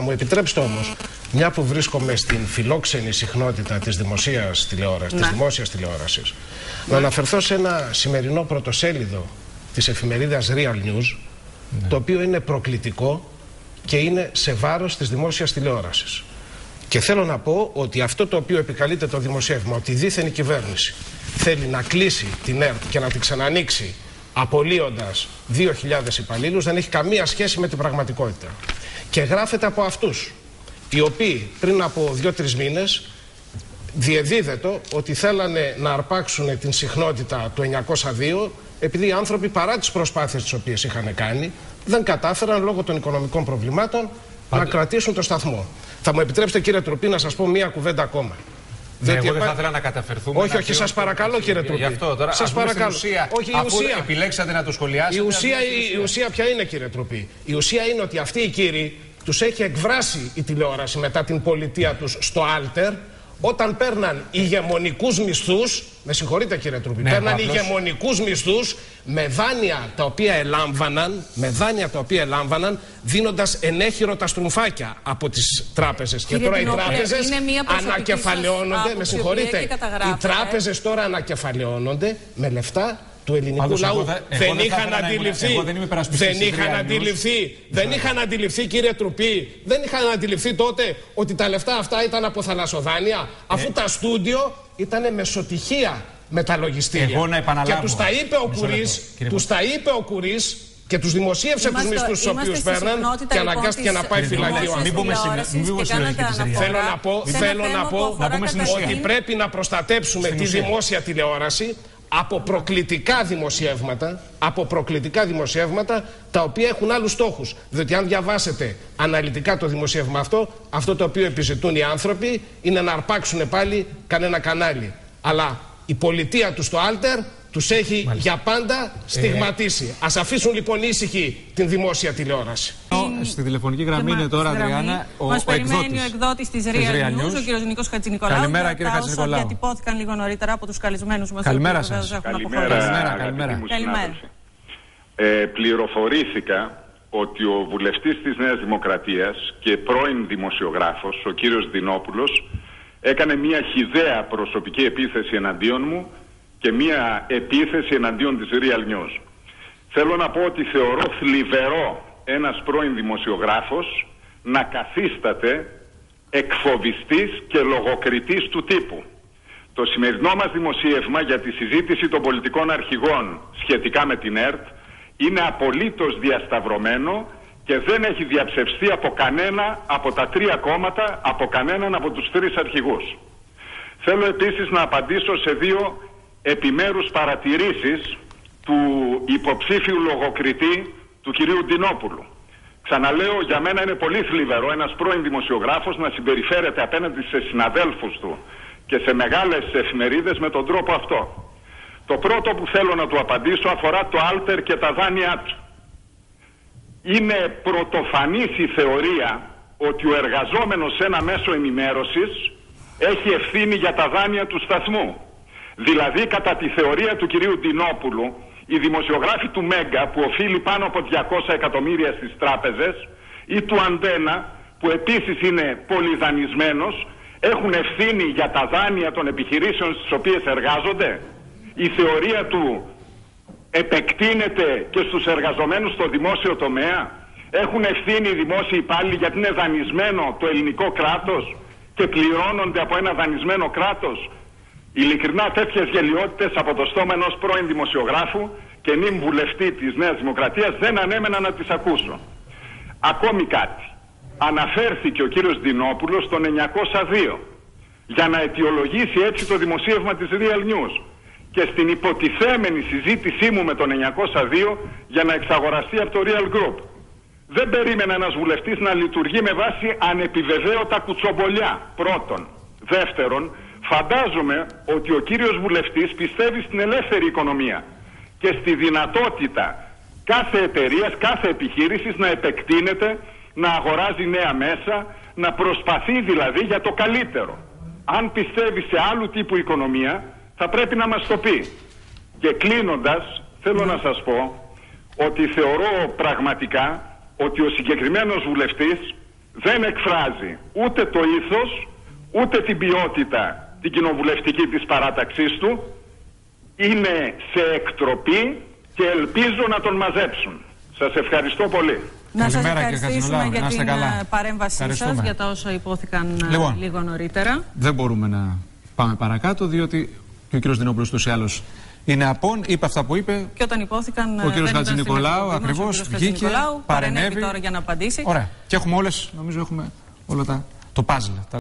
Μου επιτρέψτε όμως, μια που βρίσκομαι στην φιλόξενη συχνότητα της δημοσίας τηλεόρασης, να αναφερθώ σε ένα σημερινό πρωτοσέλιδο της εφημερίδας Real News, το οποίο είναι προκλητικό και είναι σε βάρος της δημόσιας τηλεόρασης. Και θέλω να πω ότι αυτό το οποίο επικαλείται το δημοσίευμα, ότι δήθεν η κυβέρνηση θέλει να κλείσει την ΕΡΤ και να την ξανανοίξει απολύοντας 2.000 υπαλλήλους, δεν έχει καμία σχέση με την πραγματικότητα. Και γράφεται από αυτούς, οι οποίοι πριν από 2-3 μήνες διεδίδεται ότι θέλανε να αρπάξουν την συχνότητα του 902, επειδή οι άνθρωποι, παρά τις προσπάθειες τις οποίες είχαν κάνει, δεν κατάφεραν λόγω των οικονομικών προβλημάτων να κρατήσουν το σταθμό. Θα μου επιτρέψετε, κύριε Τρουπή, να σας πω μία κουβέντα ακόμα. Ναι, εγώ δεν θα ήθελα να καταφερθούμε. Όχι, σας παρακαλώ, κύριε Τρουπή. Γι' αυτό τώρα, σας παρακαλώ. Αφού επιλέξατε να το σχολιάσετε. Η ουσία ποια είναι, κύριε Τρουπή? Η ουσία είναι ότι αυτοί οι κύριοι τους έχει εκβράσει η τηλεόραση μετά την πολιτεία τους στο Άλτερ, όταν παίρναν ηγεμονικούς μισθούς. Με συγχωρείτε, κύριε Τρουπή, παίρναν ηγεμονικούς μισθούς με δάνεια τα οποία ελάμβαναν, δίνοντας ενέχειρο τα στρουμφάκια από τις τράπεζες. Και τώρα οι τράπεζες ανακεφαλαιώνονται. Με συγχωρείτε, οι τράπεζες τώρα ανακεφαλαιώνονται με λεφτά του ελληνικού λαού. Δεν είχαν αντιληφθεί, κύριε Τρουπή, δεν είχαν αντιληφθεί τότε ότι τα λεφτά αυτά ήταν από θαλασσοδάνεια, αφού τα στούντιο ήταν μεσοτυχία με τα λογιστήρια. Και τους τα είπε ο Κουρίς και τους δημοσίευσε τους μισθούς τους οποίους παίρναν και αναγκάστηκε να πάει φυλακείο. Θέλω να πω ότι πρέπει να προστατέψουμε τη δημόσια τηλεόραση από προκλητικά δημοσιεύματα τα οποία έχουν άλλους στόχους. Διότι αν διαβάσετε αναλυτικά το δημοσίευμα αυτό το οποίο επιζητούν οι άνθρωποι είναι να αρπάξουν πάλι κανένα κανάλι. Αλλά η πολιτεία του στο Άλτερ τους έχει για πάντα στιγματίσει. Ας αφήσουν λοιπόν ήσυχη την δημόσια τηλεόραση. Στη τηλεφωνική γραμμή είναι τώρα, Αδριάννα, μας περιμένει ο εκδότης της Real News, ο κύριος Νίκος Χατζηνικολάου. Καλημέρα, κύριε Χατζηνικολάου. Διατυπώθηκαν λίγο νωρίτερα από τους καλεσμένους μας. Καλημέρα σας. Καλημέρα. Πληροφορήθηκα ότι ο βουλευτής της Νέας Δημοκρατίας και πρώην δημοσιογράφος, ο κύριος Δινόπουλος, έκανε μια χυδαία προσωπική επίθεση εναντίον μου και μια επίθεση εναντίον της Real News. Θέλω να πω ότι θεωρώ θλιβερό ένας πρώην δημοσιογράφος να καθίσταται εκφοβιστής και λογοκριτής του τύπου. Το σημερινό μας δημοσίευμα για τη συζήτηση των πολιτικών αρχηγών σχετικά με την ΕΡΤ είναι απολύτως διασταυρωμένο και δεν έχει διαψευστεί από κανένα από τα 3 κόμματα, από κανέναν από τους 3 αρχηγούς. Θέλω επίσης να απαντήσω σε 2 επιμέρους παρατηρήσεις του υποψήφιου λογοκριτή του κυρίου Ντινόπουλου. Ξαναλέω, για μένα είναι πολύ θλιβερό ένας πρώην δημοσιογράφος να συμπεριφέρεται απέναντι σε συναδέλφους του και σε μεγάλες εφημερίδες με τον τρόπο αυτό. Το πρώτο που θέλω να του απαντήσω αφορά το Άλτερ και τα δάνειά του. Είναι πρωτοφανής η θεωρία ότι ο εργαζόμενος σε ένα μέσο ενημέρωσης έχει ευθύνη για τα δάνεια του σταθμού. Δηλαδή, κατά τη θεωρία του κυρίου Ντινόπουλου, οι δημοσιογράφοι του Μέγκα που οφείλει πάνω από 200 εκατομμύρια στις τράπεζες ή του Αντένα που επίσης είναι πολυδανισμένος έχουν ευθύνη για τα δάνεια των επιχειρήσεων στις οποίες εργάζονται. Η θεωρία του επεκτείνεται και στους εργαζομένους στο δημόσιο τομέα. Έχουν ευθύνη οι δημόσιοι υπάλληλοι γιατί είναι δανεισμένο το ελληνικό κράτος και πληρώνονται από ένα δανεισμένο κράτος. Ειλικρινά, τέτοιες γελοιότητες από το στόμα ενός πρώην δημοσιογράφου και νυν βουλευτή της Νέας Δημοκρατίας δεν ανέμενα να τις ακούσω. Ακόμη κάτι. Αναφέρθηκε ο κύριος Ντινόπουλος στον 902 για να αιτιολογήσει έτσι το δημοσίευμα της Real News και στην υποτιθέμενη συζήτησή μου με τον 902 για να εξαγοραστεί από το Real Group. Δεν περίμενα ένας βουλευτής να λειτουργεί με βάση ανεπιβεβαίωτα κουτσομπολιά, πρώτον. Δεύτερον, φαντάζομαι ότι ο κύριος βουλευτής πιστεύει στην ελεύθερη οικονομία και στη δυνατότητα κάθε εταιρείας, κάθε επιχείρησης να επεκτείνεται, να αγοράζει νέα μέσα, να προσπαθεί δηλαδή για το καλύτερο. Αν πιστεύει σε άλλου τύπου οικονομία, θα πρέπει να μας το πει. Και κλείνοντας, θέλω να σας πω ότι θεωρώ πραγματικά ότι ο συγκεκριμένος βουλευτής δεν εκφράζει ούτε το ήθος, ούτε την ποιότητα την κοινοβουλευτική της παράταξής του. Είναι σε εκτροπή και ελπίζω να τον μαζέψουν. Σας ευχαριστώ πολύ. Να σας ευχαριστήσουμε για την παρέμβασή σας, για τα όσα υπόθηκαν λίγο νωρίτερα. Δεν μπορούμε να πάμε παρακάτω, διότι και ο κ. Δινόπουλος τους ή άλλως είναι απόν, είπε αυτά που είπε. Και όταν υπόθηκαν. Ο κ. Χατζηνικολάου ακριβώς βγήκε, παρενέβη τώρα για να απαντήσει. Ωραία. Και έχουμε όλες, νομίζω έχουμε όλα το puzzle.